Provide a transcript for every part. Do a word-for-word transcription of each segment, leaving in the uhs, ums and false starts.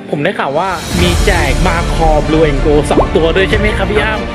ผมได้ข่าวว่ามีแจกมาคอบลูเอนโกสองตัวด้วยใช่ไหมครับพี่อ้ำ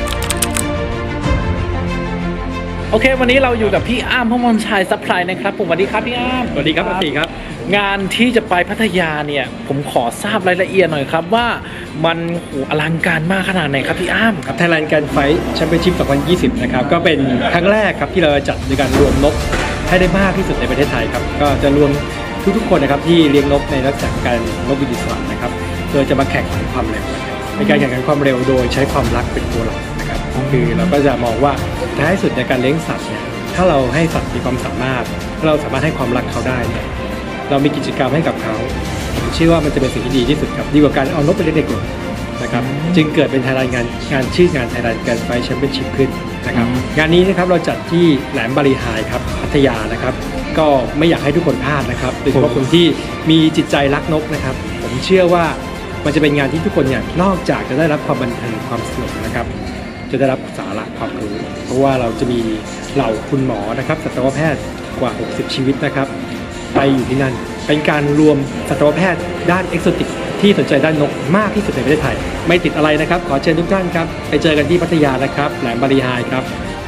โอเควันนี้เราอยู่กับพี่อ้ำพมรชัยซัพพลายนะครับผมสวัสดีครับพี่อ้ำสวัสดีครับพี่ครับงานที่จะไปพัทยาเนี่ยผมขอทราบรายละเอียดหน่อยครับว่ามันโหอลังการมากขนาดไหนครับพี่อ้ำครับ Thailand Gun Fight Championship สองพันยี่สิบนะครับก็เป็นครั้งแรกครับที่เราจัดในการรวมนกให้ได้มากที่สุดในประเทศไทยครับก็จะรวมทุกๆคนนะครับที่เลี้ยงนกในลักษณะการนกบินอิสระนะครับโดยจะมาแข่งขันความเร็วในการแข่งขันความเร็วโดยใช้ความรักเป็นตัวหลักนะครับคือเราก็จะมองว่าท้ายสุดในการเลี้ยงสัตว์เนี่ยถ้าเราให้สัตว์มีความสามารถถ้าเราสามารถให้ความรักเขาได้เนี่ยเรามีกิจกรรมให้กับเขาผมเชื่อว่ามันจะเป็นสิ่งที่ดีที่สุดครับดีกว่าการเอานกไปเลี้ยงเด็กๆนะครับจึงเกิดเป็นไทยแลนด์งานงานชื่องาน Thailand Gun Fight Championship ขึ้นนะครับงานนี้นะครับเราจัดที่แหลมบาลีไฮครับพัทยานะครับก็ไม่อยากให้ทุกคนพลาดนะครับโดยเฉพาะคนที่มีจิตใจรักนกนะครับผมเชื่อว่ามันจะเป็นงานที่ทุกคนเนี่ยนอกจากจะได้รับความบันเทิงความสนุกนะครับจะได้รับสาระความรู้เพราะว่าเราจะมีเหล่าคุณหมอนะครับสัตวแพทย์กว่าหกสิบชีวิตนะครับไปอยู่ที่นั่นเป็นการรวมสัตวแพทย์ด้านเอกโซติกที่สนใจด้านนกมากที่สุดในประเทศไทยไม่ติดอะไรนะครับขอเชิญทุกท่านครับไปเจอกันที่พัทยานะครับแหลมบาลีไฮครับ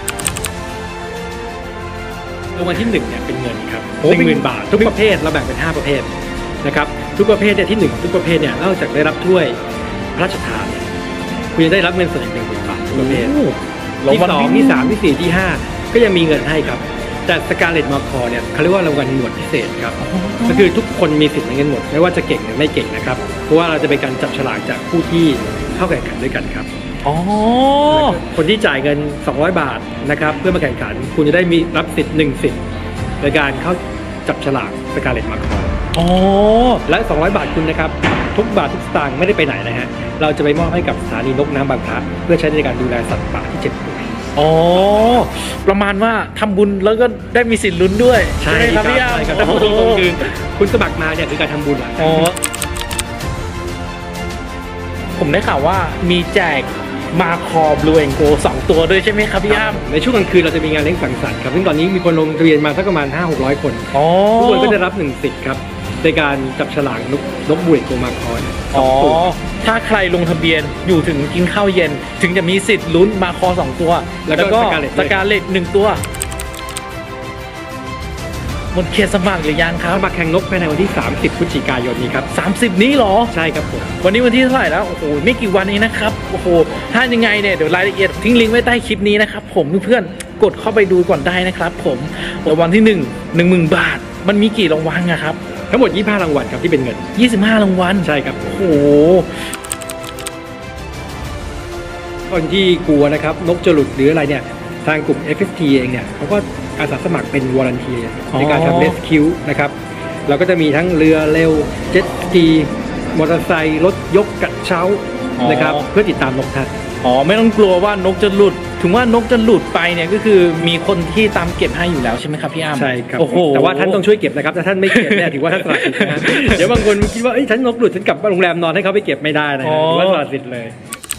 รางวัลที่หนึ่งเนี่ยเป็นเงินครับหนึ่งหมื่นบาททุกประเภทเราแบ่งเป็นห้าประเภทนะครับทุกประเภทเนี่ยที่หนึ่งทุกประเภทเนี่ยนอกจากได้รับถ้วยพระราชทานคุณจะได้รับเงินสดอีกหนึ่งหมื่นบาททุกประเภทที่สองที่สามที่สี่ที่ห้าก็ยังมีเงินให้ครับแต่สกาเลตมาคอเนี่ยเขาเรียกว่ารางวัลหมวดพิเศษครับก็คือทุกคนมีสิทธิ์ในเงินหมดไม่ว่าจะเก่งหรือไม่เก่งนะครับเพราะว่าเราจะเป็นการจับฉลากจากผู้ที่เข้าแข่งขันด้วยกันครับอ๋อคนที่จ่ายเงินสองร้อยบาทนะครับเพื่อมาแข่งขันคุณจะได้มีรับสิทธิ์หนึ่งสิทธิ์ในการเข้าจับฉลากสกาเลตมาคออ๋อและสองร้อยบาทคุณนะครับทุกบาททุกสตางค์ไม่ได้ไปไหนนะฮะเราจะไปมอบให้กับสถานีนกน้ำบางพระเพื่อใช้ในการดูแลสัตว์ป่าที่เจ็บป่วยอ๋อประมาณว่าทำบุญแล้วก็ได้มีสิทธิ์ลุ้นด้วยใช่ครับพี่อ้ำแต่พูดตรงๆคือคุณสมัครมาเนี่ยคือการทำบุญแหละอ๋อผมได้ข่าวว่ามีแจกมาคอบลูเอนโกสองตัวด้วยใช่ไหมครับพี่อ้ำในช่วงกลางคืนเราจะมีงานเลี้ยงสังสรรค์ครับซึ่งตอนนี้มีคนลงทะเบียนมาสักประมาณห้าหกร้อยคนทุกคนก็ได้รับหนึ่งสิทธิ์ครับในการจับฉลากนกนกบูเอนโกมาคอสองตัวถ้าใครลงทะเบียนอยู่ถึงกินข้าวเย็นถึงจะมีสิทธิ์ลุ้นมาคอสองตัวแล้วก็สกาเลตหนึ่งตัวหมดเขตสมัครหรือยังครับสมัครแข่งนกภายในวันที่สามสิบพฤศจิกายนนี้ครับสามสิบนี้หรอใช่ครับผมวันนี้วันที่เท่าไหร่แล้วโอ้โหไม่กี่วันนี้นะครับโอ้โหถ้ายังไงเนี่ยเดี๋ยวรายละเอียดทิ้งลิงก์ไว้ใต้คลิปนี้นะครับผมเพื่อนๆกดเข้าไปดูก่อนได้นะครับผมรางวัลที่หนึ่ง หนึ่งหมื่นบาทมันมีกี่รางวัลอะครับทั้งหมดยี่สิบห้ารางวัลครับที่เป็นเงินยี่สิบห้ารางวัลใช่ครับโอ้โหคนที่กลัวนะครับนกจะหลุดหรืออะไรเนี่ยทางกลุ่ม เอฟ เอฟ ที เองเนี่ยเขาก็อาสาสมัครเป็นวอลันเทียร์ในการทำเรสคิวนะครับเราก็จะมีทั้งเรือเร็วเจ็ตสกีมอเตอร์ไซค์รถยกกระเช้านะครับเพื่อติดตามนกท่านอ๋อไม่ต้องกลัวว่านกจะหลุดถึงว่านกจะหลุดไปเนี่ยก็คือมีคนที่ตามเก็บให้อยู่แล้วใช่ไหมครับพี่อ้ำใช่ครับแต่ว่าท่านต้องช่วยเก็บนะครับถ้าท่านไม่เก็บเนี่ยถือว่าท่านสละสิทธิ์นะเดี๋ยวบางคนคิดว่าเอ้ยฉันนกหลุดฉันกลับโรงแรมนอนให้เขาไปเก็บไม่ได้นะถือว่าสละสิทธิ์เลย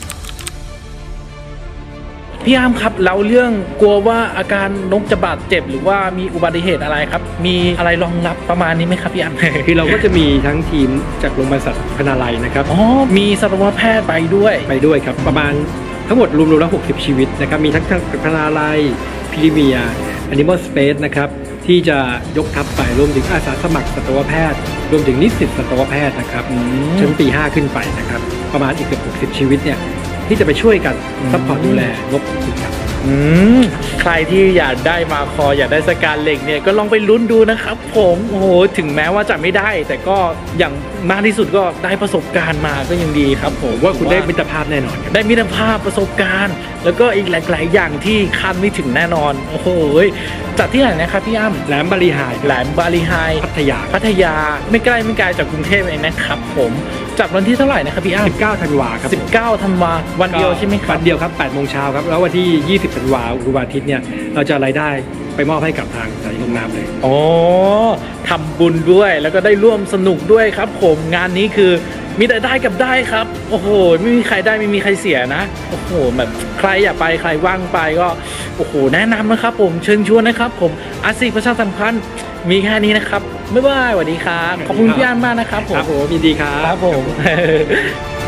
พี่อ้ำครับแล้วเรื่องกลัวว่าอาการนกจะบาดเจ็บหรือว่ามีอุบัติเหตุอะไรครับมีอะไรรองรับประมาณนี้ไหมครับพี่อ้ำคือเราก็จะมีทั้งทีมจากโรงพยาบาลสัตว์พนาลัยนะครับอ๋อมีสัตวแพทย์ไปด้วยไปด้วยครับประมาณทั้งหมดรวมๆแล้วหกสิบชีวิตนะครับมีทั้งพนาลัยพิริเมียแอนิมอลสเปซนะครับที่จะยกทัพไปรวมถึงอาสาสมัครสัตวแพทย์รวมถึงนิสิตสัตวแพทย์นะครับชั้นปีห้าขึ้นไปนะครับประมาณอีกเกือบหกสิบชีวิตเนี่ยที่จะไปช่วยกันซัพพอร์ตดูแลนกครับใครที่อยากได้มาคออยากได้สกาเลตเนี่ยก็ลองไปลุ้นดูนะครับผมโอ้โหถึงแม้ว่าจะไม่ได้แต่ก็อย่างมากที่สุดก็ได้ประสบการณ์มาก็ยังดีครับผมว่าคุณได้มิตรภาพแน่นอนได้มิตรภาพประสบการณ์แล้วก็อีกหลายๆอย่างที่คาดไม่ถึงแน่นอนโอ้โหจัดที่ไหนนะครับพี่อ้ำแหลมบาลีไฮแหลมบาลีไฮพัทยาพัทยาไม่ใกล้ไม่ไกลจากกรุงเทพเองนะครับผมจัดวันที่เท่าไหร่นะครับพี่อ้ำสิบเก้าธันวาครับสิบเก้าธันวาวันเดียวใช่ไหมครับวันเดียวครับแปดโมงเช้าครับแล้ววันที่ยี่สิบธันวาคือวันอาทิตย์เนี่ยเราจะรายได้ไปมอบให้กับทางสายลงน้ำเลยอ๋อทำบุญด้วยแล้วก็ได้ร่วมสนุกด้วยครับผมงานนี้คือมีแต่ได้กับได้ครับโอ้โหไม่มีใครได้ไม่มีใครเสียนะโอ้โหแบบใครอยากไปใครว่างไปก็โอ้โหแนะนำนะครับผมเชิญชวนนะครับผมอาชีพประชาสัมพันธ์มีแค่นี้นะครับบ๊ายบายสวัสดีครับขอบคุณพี่อันมากนะครับผมครับผมยินดีครัครับ บผม